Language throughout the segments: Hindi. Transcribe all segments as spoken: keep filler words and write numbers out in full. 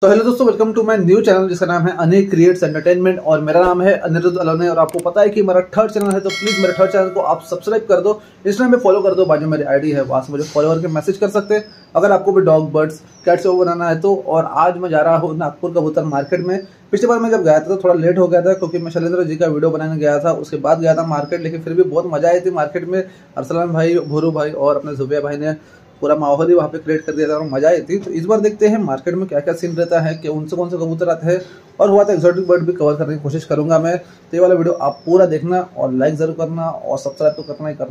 तो हेलो दोस्तों, welcome to my new channel जिसका नाम है अनिल क्रिएट्स एंटरटेनमेंट और मेरा नाम है अनिरुद्ध अलोने। और आपको पता है कि मेरा थर्ड चैनल है, तो प्लीज मेरे थर्ड चैनल को आप सब्सक्राइब कर दो, इंस्टाग्राम पे फॉलो कर दो, बाजू में मेरी आईडी है, वहां से मुझे फॉलोअर के मैसेज कर सकते हैं अगर आपको भी डॉग बर्ड्स कैट्स वो बनाना है तो। और आज मैं जा रहा हूँ नागपुर कबूतर मार्केट में। पिछली बार मैं जब गया था तो थोड़ा लेट हो गया था क्योंकि मैं शैलेंद्र जी का वीडियो बनाने गया था, उसके बाद गया था मार्केट, लेकिन फिर भी बहुत मजा आई थी मार्केट में। अरसलान भाई, भोरू भाई और अपने जुबिया भाई ने पूरा माहौल ही वहाँ पे क्रिएट कर दिया था और मजा आई थी। तो इस बार देखते हैं मार्केट में क्या क्या सीन रहता है, कि उनसे कौन से कबूतर आते हैं, और हुआ तो एक्सोटिक बर्ड भी कवर करने की कोशिश करूंगा मैं। तो ये वाला वीडियो आप पूरा देखना और लाइक जरूर करना और सब्सक्राइब तो करना ही करना।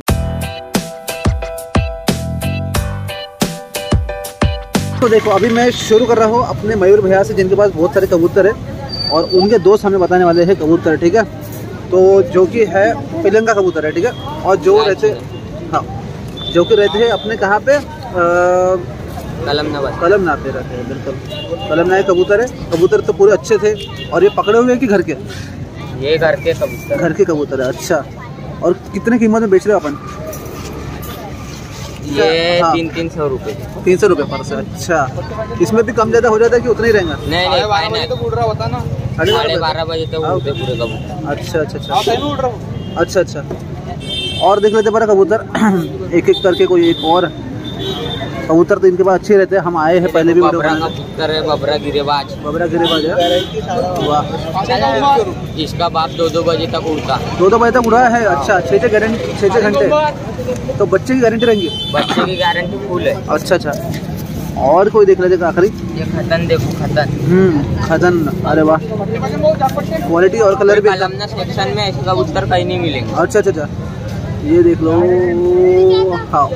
तो देखो, अभी मैं शुरू कर रहा हूँ अपने मयूर भैया से, जिनके पास बहुत सारे कबूतर है और उनके दोस्त हमें बताने वाले हैं कबूतर, ठीक है। तो जो कि है पिलंगा कबूतर है, ठीक है। और जो रहते हाँ जो कि रहते हैं अपने कहाँ पे, कलमना कलमना पे रहते हैं, बिल्कुल कलमना कबूतर है। कबूतर तो पूरे अच्छे थे। और ये पकड़े हुए हैं कि घर के? ये घर के कबूतर घर के कबूतर है, अच्छा। और कितने कीमत में बेच रहे हो अपन? ये हाँ। तीन तीन सौ रुपये तीन सौ रुपये पर से, अच्छा। इसमें भी कम ज़्यादा हो जाता है कि उतना ही रहेगा? नहीं नहीं, फाइनल तो उड़ रहा होता ना, साढ़े बारह बजे तक उड़ते पूरे कबूतर। अच्छा अच्छा अच्छा अच्छा अच्छा। और देख लेते बड़ा कबूतर एक एक करके। कोई एक और कबूतर तो इनके पास अच्छे रहते हैं, हम आए हैं पहले भी। बबरा कबूतर है, बबरा गिरेबाज। बबरा गिरेबाज है, वाह। इसका बाप दो दो बजे तक उड़ता दो दो बजे तक उड़ा है, अच्छा। छः छः गारंटी, छः छः घंटे। तो बच्चे की गारंटी रहेंगी? बच्चे की गारंटी फुल है। अच्छा अच्छा। और कोई देख लेते आखिरी? ये खतन देखो, खतन। हम्म खतन, अरे वाह। क्वालिटी और कलर भी। कलमना सेक्शन में ऐसे कबूतर कहीं नहीं मिलेंगे। अच्छा अच्छा अच्छा, ये देख लो। हाँ,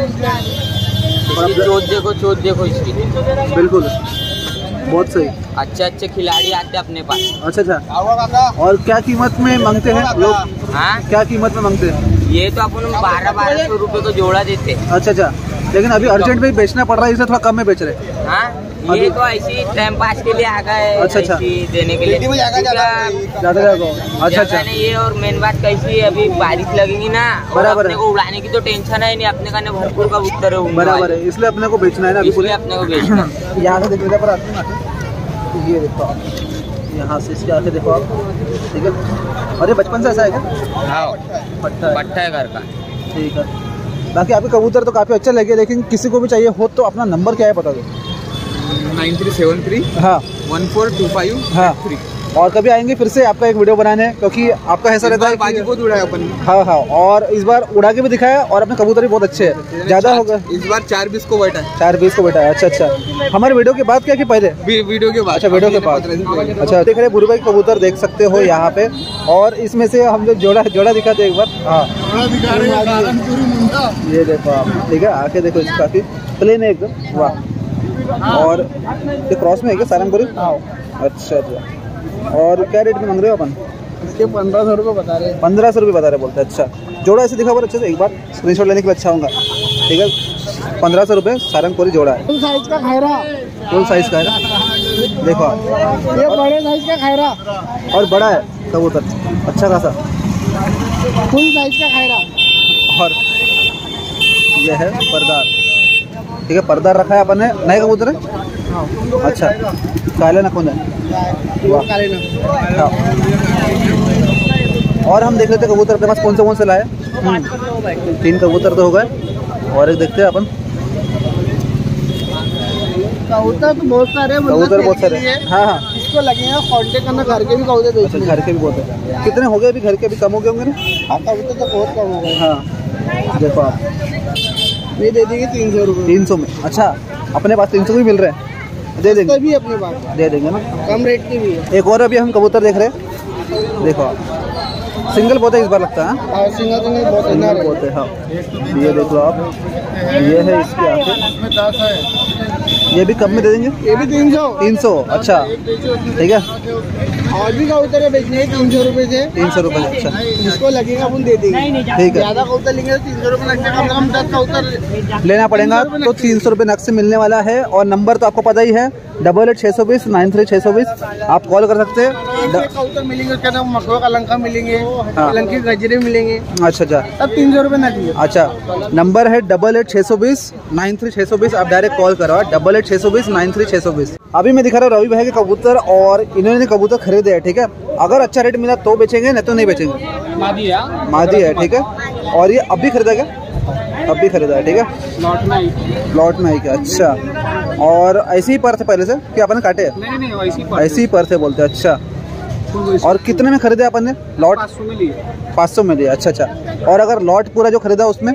चोट देखो, चोट देखो इसकी, बिल्कुल बहुत सही। अच्छे अच्छे खिलाड़ी आते हैं अपने पास। अच्छा अच्छा। और क्या कीमत में मांगते हैं लोग? हाँ, क्या कीमत में मांगते हैं? ये तो अपन बारह बारह सौ रुपए को जोड़ा देते हैं। अच्छा अच्छा, लेकिन अभी अर्जेंट में बेचना पड़ रहा है, इसलिए थोड़ा कम में बेच रहे हैं। हाँ, ये तो ऐसी टाइम पास के लिए आ गए। अच्छा अच्छा, देने के लिए ज्यादा अच्छा अच्छा। ये और मेन बात कैसी है, अभी बारिश लगेगी ना, बराबर है। को उड़ाने की तो टेंशन है नहीं, अपने का भरपूर कबूतर है, बराबर है, इसलिए अपने को बेचना है ना, इसलिए अपने को बेचना। यहाँ से देखने पर आते हैं, ये देखो आप, यहाँ से इसके आके देखो आप, ठीक है। और ये बचपन से ऐसा है क्या? हाँ, पट्टा है, पट्टा है घर का, ठीक है। बाकी आपके कबूतर तो काफ़ी अच्छे लगे, लेकिन किसी को भी चाहिए हो तो अपना नंबर क्या है बता दो? नाइन थ्री सेवन थ्री हाँ वन फोर टू फाइव हाँ थ्री। और कभी आएंगे फिर से आपका एक वीडियो बनाने, क्योंकि आपका ऐसा रहता है बाजी बहुत उड़ा है अपन। हाँ हाँ, और इस बार उड़ा के भी दिखाया और अपने कबूतर भी बहुत अच्छे हैं। ज़्यादा होगा इस बार चार बीस को बैठा है। चार बीस को बैठा है, अच्छा अच्छा। हमारे वीडियो के बाद क्या कि पहले? वीडियो के बाद। अच्छा, वीडियो के बाद, अच्छा। देख रहे बुरू भाई कबूतर देख सकते हो यहाँ पे। और इसमें से हम जो जोड़ा जोड़ा दिखाते हैं एक बार। हाँ, ये देखो आप, ठीक है, आके देखो, इसकी काफ़ी प्लेन है एकदम, वाह। और ये क्रॉस में है क्या, सारंगपुरी? अच्छा अच्छा। और क्या रेट में मांग रहे हो अपन? इसके पंद्रह सौ रुपये बता रहे हैं। पंद्रह सौ रुपये बता रहे बोलते हैं, अच्छा। जोड़ा ऐसे दिखा पर अच्छे से, एक बार स्क्रीनशॉट लेने के लिए अच्छा होगा, ठीक है। पंद्रह सौ रुपये सारंगपुरी जोड़ा है। फुल साइज का खैरा, फुल साइज का है ना, देखो आप, ये बड़े साइज का खैरा और बड़ा है कबूतर, अच्छा खासा, फुल साइज का खैरा। और ये है परदार, ठीक है। परदार रखा है अपन ने, नए कबूतर है, अच्छा। काले नखून है, हाँ। और हम देख लेते कबूतर अपने पास कौन से कौन से लाए। तीन कबूतर तो हो गए, और एक देखते हैं अपन। कबूतर तो बहुत सारे, कबूतर बहुत सारे, हाँ हाँ। इसको लगेगा कांटेक्ट करना, घर के भी कबूतर बेचने। घर के भी बहुत है। कितने हो गए अभी? घर के भी कम हो गए होंगे ना? हाँ, कबूतर तो बहुत कम हो गए। हाँ, देखो आप, ये दे देंगे तीन सौ रुपये। तीन सौ में, अच्छा। अपने पास तीन सौ भी मिल रहे हैं, दे देंगे, भी अपने पास दे देंगे ना, कम रेट की भी है। एक और अभी हम कबूतर देख रहे हैं, देखो आप, सिंगल बहुत है इस बार लगता है। हाँ, सिंगल सिंगल बहुत सिंगल बहुत है, हाँ। ये देख लो आप, ये है इसकी आंखें, ये भी कम में दे देंगे, ये भी तीन सौ तीन सौ, अच्छा, ठीक है। और भी कबूतर है बेचने हैं तीन सौ रुपये से, तीन सौ रुपये, अच्छा। जिसको लगेगा अपन दे देंगे, ठीक है। ज़्यादा कबूतर लेंगे तो तीन सौ रुपये लगेगा, कम से कम दस कबूतर लेना पड़ेगा, तो तीन सौ रुपये नक्श से मिलने वाला है। और नंबर तो आपको पता ही है, डबल एट छः सौ बीस नाइन थ्री छः सौ बीस, आप कॉल कर सकते हैं। कबूतर मिलेंगे, उसके अंदर मकवा का लंका मिलेंगे, हाँ। लंकी गजरे मिलेंगे, अच्छा अच्छा सब तीन सौ रुपये नकली। अच्छा, नंबर है डबल एट छः सौ बीस नाइन थ्री छः सौ बीस। आप डायरेक्ट कॉल करो, डबल एट छः सौ बीस नाइन थ्री छः सौ बीस। अभी मैं दिखा रहा हूँ रवि भाई के कबूतर, और इन्होंने कबूतर खरीदे हैं, ठीक है। अगर अच्छा रेट मिला तो बेचेंगे, नहीं तो नहीं बेचेंगे। मादी है, मादी है, ठीक है। और ये अब भी खरीदा क्या? अब भी खरीदा है, ठीक है। लॉट में आई। लॉट में आई क्या? अच्छा। और ऐसे ही पर थे पहले से कि अपन काटे? नहीं नहीं वैसी पर ऐसे ही पर थे बोलते हैं, अच्छा। और कितने में खरीदे अपन ने लॉट? पाँच सौ में लिए। पाँच सौ में लिया, अच्छा अच्छा। और अगर लॉट पूरा जो खरीदा उसमें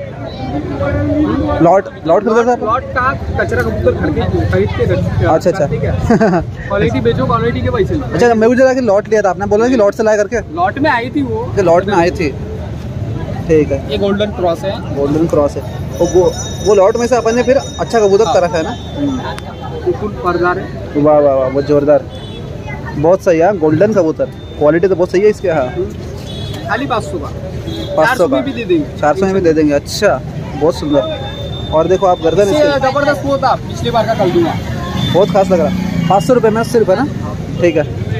लॉट लॉट खरीदा था? लॉट का कचरा कबूतर खरीद के। अच्छा अच्छा क्वालिटी बेचो, क्वालिटी के पैसे। अच्छा, मैं मुझे लगा कि लॉट लिया था आपने, बोला कि लॉट से लाया करके। लॉट में आई थी वो, लॉट में आई थी, ठीक है। ये गोल्डन क्रॉस है। गोल्डन क्रॉस है, वो वो, वो लॉट में से अपन ने फिर अच्छा कबूतर कर रखा है ना। फुल पर्दार है। वाह वाह वाह, बहुत जोरदार, बहुत सही है। गोल्डन कबूतर, क्वालिटी तो बहुत सही है इसके। हाँ, खाली पाँच सौ का, पाँच सौ का भी दे देंगे, चार सौ में भी दे देंगे। अच्छा, बहुत सुंदर। और देखो आप गर्दन इसके जबरदस्त वो था, पिछली बार का कर दूंगा, बहुत खास लग रहा है। पाँच सौ रुपये में, अस्सी रुपये ना, ठीक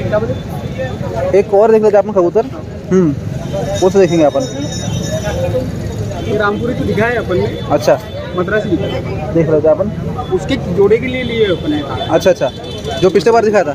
है। एक और देख लेते हैं अपन कबूतर, हम्म वो तो देखेंगे अपन। रामपुरी को दिखाया है अपन ने, अच्छा, मद्रासी देख लेते हैं अपन। उसके जोड़े के लिए लिए अपन ने। अच्छा अच्छा, जो पिछले बार दिखाया था,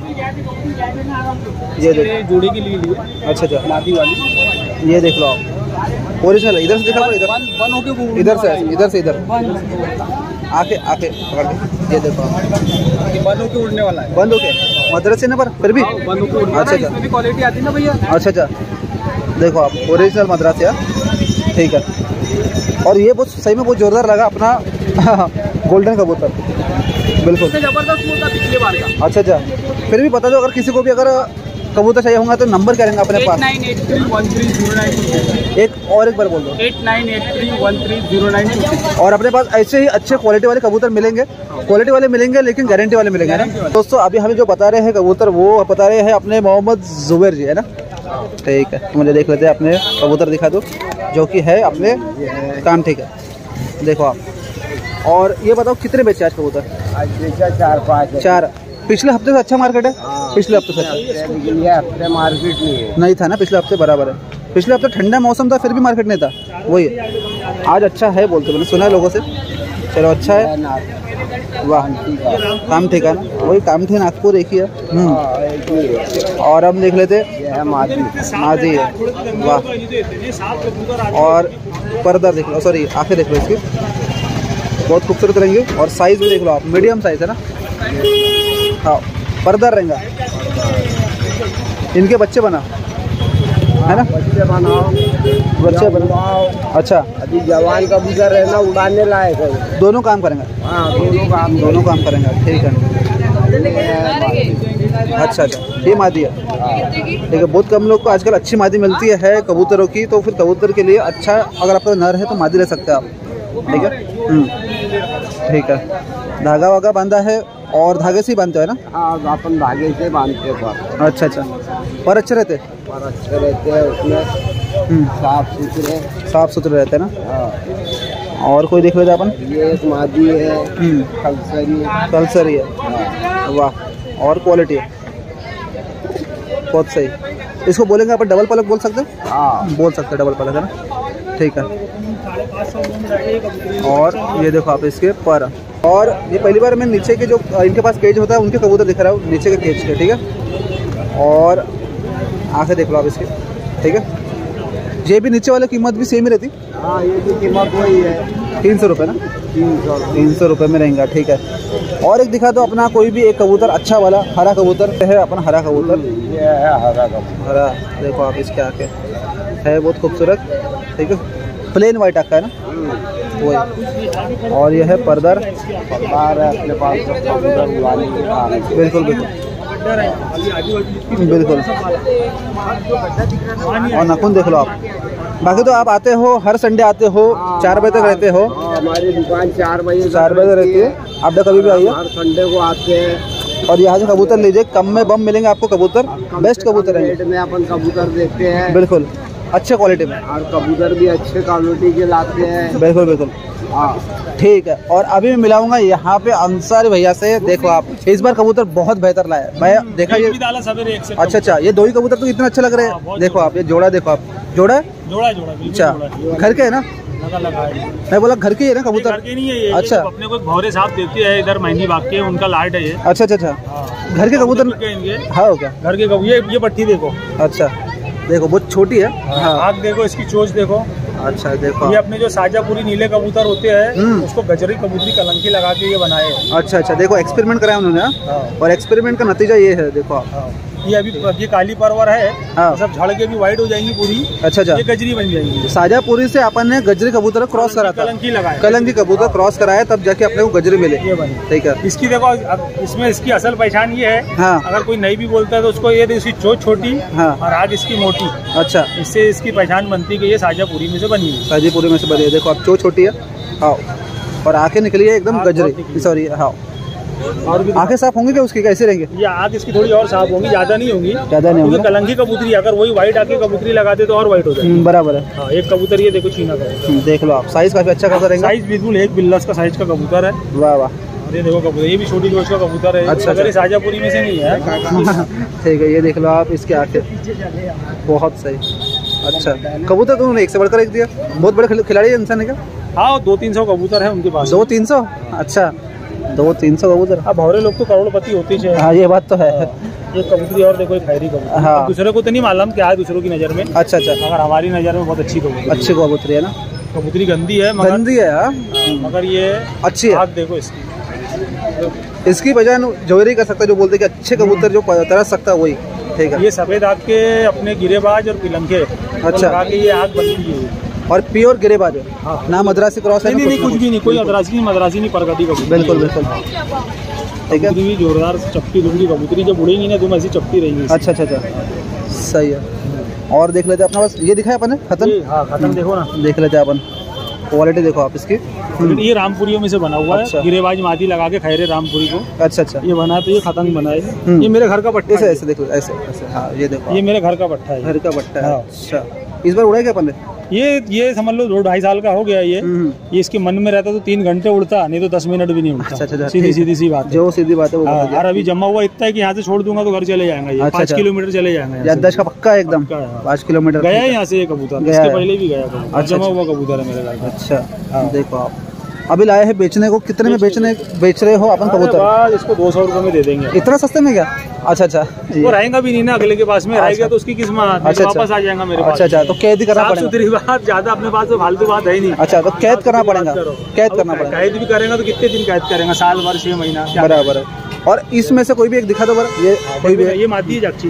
ये देख, जोड़े के लिए लिए। अच्छा अच्छा, मादी वाली, ये देख लो आप, ओरिजिनल। इधर से दिखा, इधर वन वन होके घूम- इधर से इधर से इधर वन आके आके पकड़ के, ये देखो आप। वन होके उड़ने वाला है। बंद हो गया मद्रासी ना, पर फिर भी वन होके उड़ने वाला अच्छा है, अच्छा इसमें भी क्वालिटी आती है ना भैया। अच्छा अच्छा, देखो आप, ओरिजिनल मद्रासी है, ठीक है। और ये बहुत सही में बहुत जोरदार लगा अपना गोल्डन कबूतर, बिल्कुल जबरदस्त वो था पिछले बार का। अच्छा अच्छा। फिर भी बता दो, अगर किसी को भी अगर कबूतर चाहिए होगा तो नंबर क्या रहेंगे अपने एट पास? Nine eight three one three zero nine एक और एक बार बोल दो। Eight nine eight three one three zero nine two six. और अपने पास ऐसे ही अच्छे क्वालिटी वाले कबूतर मिलेंगे, क्वालिटी वाले मिलेंगे, लेकिन गारंटी वाले मिलेंगे ना दोस्तों। अभी हमें जो बता रहे हैं कबूतर, वो बता रहे हैं अपने मोहम्मद जुबैर जी, है ना, ठीक है। मुझे देख लेते हैं, अपने कबूतर दिखा दो जो कि है अपने काम, ठीक है। देखो आप। और ये बताओ कितने बेचे आज कबूतर? आज बेचा चार पाँच। चार। पिछले हफ्ते से अच्छा मार्केट है? पिछले हफ्ते से अच्छा हफ्ते मार्केट नहीं है, नहीं था ना, पिछले हफ्ते बराबर है। पिछले हफ्ते ठंडा मौसम था, फिर भी मार्केट नहीं था, वही आज अच्छा है बोलते, मैंने सुना है लोगों से। चलो अच्छा है, वाह, काम ठीक है ना, वही काम थी नागपुर, एक ही है। हम्म। और हम देख लेते, मादी मादी है, वाह। और पर्दा देख लो, सॉरी आंखें देख लो इसकी, बहुत खूबसूरत रहेंगे। और साइज भी देख लो आप, मीडियम साइज है ना। हाँ, पर्दा रहेगा। इनके बच्चे बना है ना, बच्चे बनाओ, बच्चे बनाओ। अच्छा, अभी जवान कबूतर रहना उड़ाने लायक है। दोनों काम करेंगे? हाँ, दोनों काम दोनों काम करेंगे, ठीक है। अच्छा अच्छा, ये मादी है, ठीक है। बहुत कम लोग को आजकल अच्छी मादी मिलती है कबूतरों की, तो फिर कबूतर के लिए अच्छा, अगर आपका नर है तो मादी ले सकते हैं आप, ठीक है। ठीक है, धागा वागा बांधा है, और धागे से ही बांधते हैं ना? हाँ, अपन धागे से बांधते हैं। अच्छा अच्छा, पर अच्छे रहते पर अच्छे रहते हैं, उसमें साफ सुथरे साफ सुथरे रहते हैं ना। हाँ। और कोई देख लेते अपन? ये एक मादी है, कलसरी है। कलसरी है, हाँ। वाह। और क्वालिटी है बहुत सही। इसको बोलेंगे अपन डबल पलक बोल सकते हैं? हाँ, बोल सकते हैं डबल पलक, है ना, ठीक है। और ये देखो आप इसके पर। और ये पहली बार मैं नीचे के जो इनके पास केज होता है उनके कबूतर दिख रहा हूँ, नीचे के केज के, ठीक है। और आंखें देख लो आप इसकी, ठीक है। ये भी नीचे वाले कीमत भी सेम ही रहती? हाँ, ये भी कीमत वही है, तीन सौ रुपये ना, तीन सौ तीन सौ रुपये में रहेगा, ठीक है। और एक दिखा दो अपना कोई भी एक कबूतर अच्छा वाला, हरा कबूतर है अपना, हरा कबूतर। ये है हरा कबूतर। हरा, देखो आप इसके आके है, बहुत खूबसूरत, ठीक है। प्लेन वाइट आका है ना, वही। और ये है परदर, पगार है अपने पास, कबूतर उड़ाने के काम है। बिल्कुल बिल्कुल बिल्कुल। और नाखून देख लो आप। बाकी तो आप आते हो, हर संडे आते हो, चार बजे तक रहते हो? हाँ, हमारी दुकान चार बजे चार बजे रहती है, आप तो कभी भी आइए, हर संडे को आते हैं। और यहाँ से कबूतर लीजिए, कम में बम मिलेंगे आपको कबूतर, बेस्ट कबूतर है। रेट में अपन कबूतर देखते हैं, बिल्कुल अच्छे क्वालिटी में, और कबूतर भी अच्छे क्वालिटी के लाते हैं। बिल्कुल बिल्कुल। हाँ ठीक है। और अभी मैं मिलाऊंगा यहाँ पे अंसारी भैया से। देखो आप इस बार कबूतर बहुत बेहतर लाए भैया, देखा ये अच्छा अच्छा ये दो ही कबूतर तो इतना अच्छा लग रहे हैं। देखो आप ये जोड़ा, देखो आप जोड़ा जोड़ा जोड़ा अच्छा घर के है ना, मैं बोला घर के है ना कबूतर? घर के नहीं है ये, अच्छा ये अपने को भौरे साहब देते हैं इधर मेहंदी बाग के, उनका लाट है ये। अच्छा अच्छा अच्छा घर के कबूतर हाँ हो क्या? घर के कबूतर ये ये पट्टी देखो, अच्छा देखो बहुत छोटी है। हाँ आँख देखो, इसकी चोंच देखो। अच्छा देखो ये अपने जो साजापुरी नीले कबूतर होते हैं उसको गजरी कबूतरी कलंकी लगा के ये बनाए हैं। अच्छा अच्छा देखो एक्सपेरिमेंट कराया उन्होंने। हाँ। और एक्सपेरिमेंट का नतीजा ये है देखो आप। हाँ। ये अभी ये काली परवर है। हाँ। सब झड़ के भी वाइट हो जाएंगी पूरी। अच्छा अच्छा ये गजरी बन जाएंगी। साजापुरी से अपन ने गजरी कबूतर क्रॉस करा था, कलंकी लगाया, कलंकी कबूतर क्रॉस कराया तब जाके अपने को गजरी मिले। ये बनी ठीक है। इसकी देखो इसमें इसकी असल पहचान ये है। हाँ। अगर कोई नहीं भी बोलता है तो उसको ये इसकी चोंच छोटी और आग इसकी मोटी। अच्छा इससे इसकी पहचान बनती है ये साजापुरी में से बनी है। साजापुरी में से बनी है। देखो आप चोंच छोटी है हाँ और आंखें निकली है एकदम गजरी, सॉरी हाँ। और भी आंखें साफ होंगी क्या उसकी, कैसे रहेंगे? ये आँख इसकी थोड़ी और साफ होंगी, ज्यादा नहीं होंगी, ज्यादा नहीं होंगी। कलंकी कबूतरी अगर वही व्हाइट आके कबूतरी लगाते तो और व्हाइट हो जाएगी। बराबर है। हाँ, एक कबूतर ये देखो चीना का, देख लो आप साइज काफी अच्छा कबूतर है। साइज बिल्कुल एक बिल्लास का साइज का कबूतर है। वाह वाह। ये देखो कबूतर ये भी छोटी जोश का कबूतर है। अच्छा अगर साजापुरी में से नहीं है। ठीक है ये देख लो आप इसके आंखें बहुत सही। अच्छा कबूतर तो एक से बढ़कर एक दिया, बहुत बड़े खिलाड़ी है इंसान है क्या? हाँ दो तीन सौ कबूतर है उनके पास। दो तीन सौ अच्छा दो तीन सौ कबूतर। अब भौरे लोग तो करोड़पति होते हैं। हाँ ये बात तो है। एक कबूतरी और देखो एक खैरी कबूतर। हाँ दूसरे को तो नहीं मालूम क्या है दूसरों की नजर में। अच्छा अच्छा अगर हमारी नजर में बहुत अच्छी कबूतरी, अच्छी कबूतरी है ना। कबूतरी गंदी है मगर गंदी है मगर ये अच्छी है। देखो इसकी इसकी वजह जोरी कर सकता है, जो बोलते कि अच्छे कबूतर जो तरस सकता है वही। ठीक है। ये सफेद आग के अपने गिरेबाज और पिलंके अच्छा के ये आग बनती है और प्योर गिरेबाज है। हाँ। ना मद्रासी क्रॉस है नहीं नहीं कुछ भी नहीं, कोई मद्रासी नहीं मद्रासी नहीं परगटी कबूतरी। बिल्कुल बिल्कुल ठीक है। भी जोरदार चपटी दुबड़ी कबूतरी जब उड़ेगी ना तुम ऐसी चपटी रहेगी। अच्छा अच्छा अच्छा सही है। और देख लेते हैं अपना पास ये दिखाया अपन ने खत्म। हाँ खत्म देखो ना, देख लेते हैं अपन क्वालिटी देखो आप इसकी। ये रामपुरियों में से बना हुआ है। गिरेबाज माटी लगा के खैरे रामपुरी को। अच्छा अच्छा ये बना तो ये खत्म बनाए। ये मेरे घर का पट्टा ऐसे ऐसे देखो ऐसे ऐसे हाँ ये देखो ये मेरे घर का पट्टा है। घर का पट्टा है। अच्छा इस बार उड़ा क्या अपन ने? ये ये समझ लो दो ढाई साल का हो गया ये। ये इसके मन में रहता तो तीन घंटे उड़ता, नहीं तो दस मिनट भी नहीं उड़ता। अच्छा, अच्छा, सीधी सीधी सी बात जो सीधी बात है वो। और अभी जमा हुआ इतना है कि यहाँ से छोड़ दूंगा तो घर चले जाएंगे। ये पाँच किलोमीटर चले जाएंगे। याददाश्त का पक्का है एकदम। पाँच किलोमीटर गया है यहाँ से ये कबूतर, इसके पहले भी गया। जमा हुआ कबूतर है मेरे घर का। अच्छा देखो आप अभी लाए हैं बेचने को। कितने में बेचने बेच रहे हो अपन कबूतर? इसको दो सौ रुपए में दे देंगे। इतना सस्ते में क्या? अच्छा अच्छा वो रहेगा भी नहीं ना, अगले के पास में रहेगा तो उसकी किस्मत अच्छा वापस आ जाएगा मेरे पास। अच्छा अच्छा तो कैद ही करना पड़ेगा। सुथरी बात ज्यादा अपने पास तो फालतू बात है नहीं। अच्छा तो कैद करना पड़ेगा, कैद करना पड़ेगा। कैद भी करेगा तो कितने दिन कैद करेगा? साल भर छह महीना बराबर है। और इसमें से कोई भी एक दिखा दो बार। ये कोई भी ये मादी जागची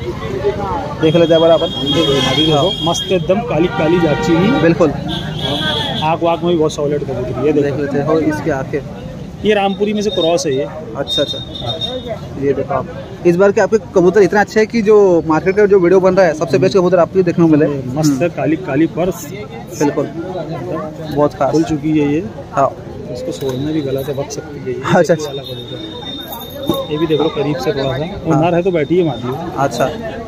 देख लेते हैं बराबर। मस्त एकदम काली काली जागची बिल्कुल। आँख वाक में भी बहुत सॉलिड कबूतरी है। देख लेते हो इसके आंखें। ये रामपुरी में से क्रॉस है ये। अच्छा अच्छा ये देखो आप इस बार के आपके कबूतर इतना अच्छे है कि जो मार्केट का जो वीडियो बन रहा है सबसे बेस्ट कबूतर आपको देखने को मिले। मस्त काली काली पर्स बिल्कुल बहुत खास खुल चुकी है ये। हाँ इसको छोड़ना भी गला से बक सकती है। अच्छा अच्छा ये भी देख लो करीब से थोड़ा सा वो नर है तो बैठी है मादी। अच्छा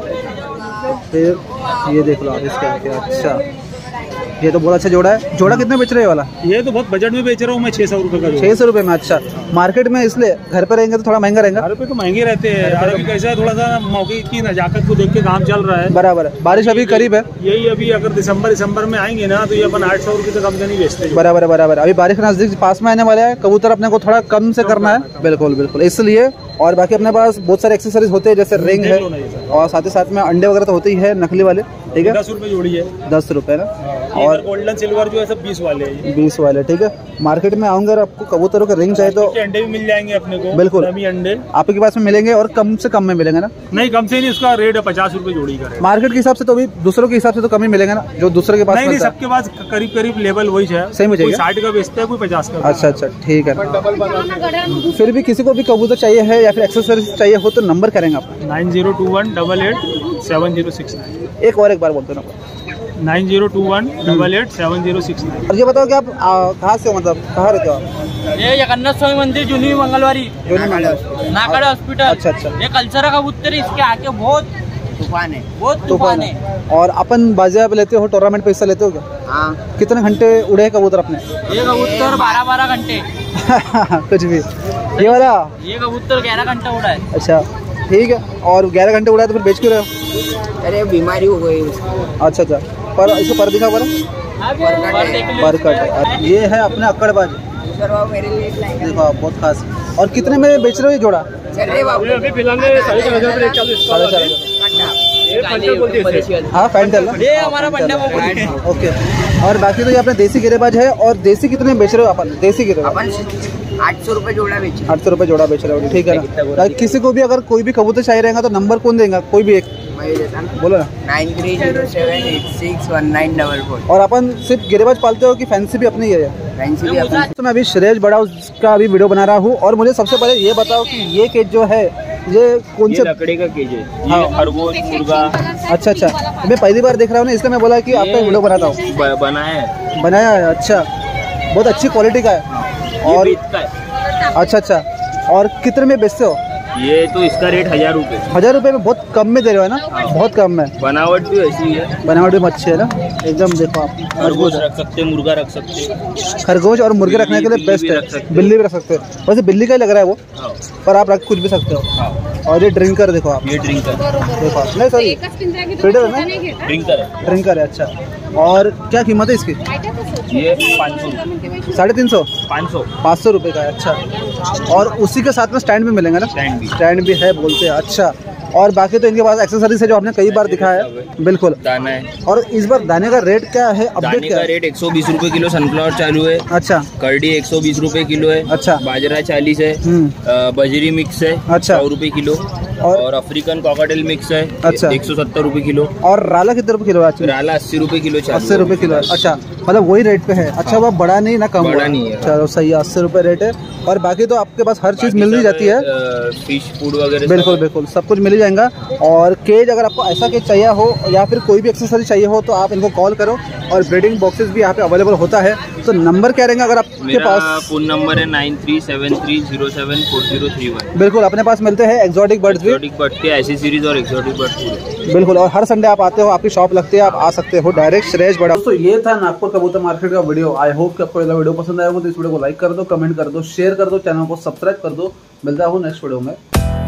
फिर ये देख लो आप इसके आगे। अच्छा ये तो बहुत अच्छा जोड़ा है। जोड़ा कितने बेच रहे वाला? ये तो बहुत बजट में बेच रहा हूँ मैं, छह सौ रुपए का। छह सौ रुपए में? अच्छा मार्केट में इसलिए घर पे रहेंगे तो थोड़ा महंगा रहेगा। घर पे तो महंगे रहते हैं यार, अभी कैसा है थोड़ा सा मौके की नजाकत को देख के काम चल रहा है। बराबर है। बारिश अभी करीब है। यही अभी अगर दिसंबर दिसंबर में आएंगे ना तो ये अपन आठ सौ रुपए से कम से नहीं बेचते। बराबर है बराबर। अभी बारिश नजदीक पास में आने वाला है, कबूतर अपने को थोड़ा कम से करना है। बिल्कुल बिल्कुल इसलिए। और बाकी अपने पास बहुत सारे एक्सेसरीज होते हैं जैसे रिंग है और साथ ही साथ में अंडे वगैरह तो होते ही है नकली वाले। ठीक है। दस रुपए जोड़ी है। दस रुपए ना। और गोल्डन सिल्वर जो है सब बीस वाले हैं। बीस वाले ठीक है। मार्केट में आऊंगा आपको कबूतरों के रिंग चाहिए तो अंडे भी मिल जाएंगे अपने को। बिल्कुल अंडे आपके पास में मिलेंगे और कम से कम में मिलेंगे ना? नहीं कम से नहीं, उसका रेट है पचास रुपए जोड़ी का। मार्केट के हिसाब से तो अभी दूसरों के हिसाब से तो कम ही मिलेगा ना, जो दूसरे के पास। नहीं नहीं सबके पास करीब करीब लेवल वही है। सही मुझे कोई साठ का बेचता है कोई पचास का। अच्छा अच्छा ठीक है। फिर भी किसी को भी कबूतर चाहिए है या फिर एक्सेसरीज चाहिए हो तो नंबर करेंगे आप? Nine zero two one double eight seven zero six nine. एक और एक बार बोलते ना। Nine zero two one double eight seven zero six nine. और ये बताओ कि आप कहाँ से हो, मतलब कहाँ रहते हो आप? ये जगन्नाथ स्वामी मंदिर जूनी मंगलवारी नागड़ हॉस्पिटल। अच्छा अच्छा। ये कल्चरा कबूतर इसके आके बहुत तूफान है, वो तूफान है। और अपन बाजिया पे लेते हो, टूर्नामेंट पे हिस्सा लेते हो क्या? हाँ। कितने घंटे उड़े हैं कबूतर अपने? ये कबूतर बारह बारह घंटे कुछ भी। ये वाला ये कबूतर ग्यारह घंटा उड़ा है। अच्छा ठीक है। और ग्यारह घंटे उड़ा है तो फिर बेच क्यों रहे हो? अरे बीमारी हो गई उसको। अच्छा अच्छा, पर इसको पर दिखा पर पर कट। ये है अपने अक्कड़बाज, मेरे लिए देखो आप, बहुत खास। और कितने में बेच रहे हो ये जोड़ा? चल बाबू अभी फिलहाल साढ़े चार हजार साढ़े चार हजार। हाँ फैंटल, ये हमारा पंडा ओके। और बाकी तो ये अपने देसी गिरेबाज है। और देसी कितने में बेच रहे हो अपन? देसी गिरेबाज आठ सौ रुपए जोड़ा बेच आठ सौ रुपए जोड़ा बेच रहे हो, ठीक है ना। किसी को भी अगर कोई भी कबूतर चाहिए रहेगा तो नंबर कौन देगा? कोई भी एक बोलो ना। Nine three zero seven eight six one nine double four. और अपन सिर्फ गिरेबाज पालते हो कि फैंसी भी अपनी है? फैंसी भी अपनी। तो मैं अभी श्रेयस बड़ा उसका अभी वीडियो बना रहा हूँ। और मुझे सबसे पहले ये बताओ कि ये केज जो है ये कौन से लकड़ी का केज है? हाँ। खरगोश, मुर्गा। अच्छा अच्छा, मैं पहली बार देख रहा हूँ ना, इसलिए मैं बोला कि आपका वीडियो बनाता हूँ। बनाया है बनाया है, अच्छा। बहुत अच्छी क्वालिटी का है। और अच्छा अच्छा, और कितने में बेचते हो? ये तो इसका रेट हजार रुपए हजार रुपए में बहुत कम में दे रहे हो ना? बहुत कम में। बनावट भी ऐसी है, बनावट भी अच्छी है ना एकदम। देखो आप, खरगोश रख सकते, मुर्गा रख सकते। खरगोश और मुर्गे रखने के लिए बेस्ट है। बिल्ली भी रख सकते हो, वैसे बिल्ली का ही लग रहा है वो, पर आप रख कुछ भी सकते हो। और ये ड्रिंकर देखो आप, ये ड्रिंकर देखो आप, नहीं सॉरी फीडर है ना, ड्रिंकर है। ड्रिंकर है। अच्छा, और क्या कीमत है इसकी? ये पाँच सौ साढ़े तीन सौ पाँच सौ पाँच सौ रुपये का है। अच्छा, और उसी के साथ में स्टैंड भी मिलेंगे ना? स्टैंड भी स्टैंड भी है बोलते हैं। अच्छा, और बाकी तो इनके पास एक्सेसरीज है जो आपने कई बार दिखाया है। बिल्कुल, दाना है। और इस बार दाने का रेट क्या है? अपडेट दाने क्या का है? रेट एक सौ बीस रूपए किलो सनफ्लावर चालू है। अच्छा, करडी एक सौ बीस रूपए किलो है। अच्छा, बाजरा चालीस है। हम्म, अ, बजरी मिक्स है अच्छा, सौ रूपए किलो। और, और अफ्रीकन कॉकटेल मिक्स है। अच्छा, एक सौ सत्तर रूपए किलो। और राला कितने रुपए किलो है? राला अस्सी रूपए किलो चालू अस्सी रुपए किलो है। अच्छा, मतलब वही रेट पे है। अच्छा, वो बड़ा नहीं ना कम? बड़ा नहीं है। चलो सही है, अस्सी रुपए रेट है। और बाकी तो आपके पास हर चीज मिल ही जाती है, फिश फूड वगैरह। बिल्कुल बिल्कुल, सब कुछ मिल ही जाएगा। और केज अगर आपको ऐसा केज चाहिए हो या फिर कोई भी एक्सेसरी चाहिए हो तो आप इनको कॉल करो। और ब्रीडिंग बॉक्सेस भी यहाँ पे अवेलेबल होता है। तो नंबर क्या रहेंगे अगर आपके पास? फोन नंबर है nine three seven three zero seven four zero three one. बिल्कुल, अपने पास मिलते हैं एक्सोटिक बर्ड्स भी, एक्सोटिक बर्ड के ऐसी सीरीज और एक्सोटिक बर्ड। बिल्कुल। और हर संडे आप आते हो, आपकी शॉप लगती है, आप आ सकते हो डायरेक्ट श्रेयस बड़ा। तो ये था नागपुर कबूतर मार्केट का वीडियो। आई होप कि आपको वीडियो पसंद आया हो तो इस वीडियो को लाइक कर दो, कमेंट कर दो, शेयर कर दो, चैनल को सब्सक्राइब कर दो। मिलता हूँ नेक्स्ट वीडियो में।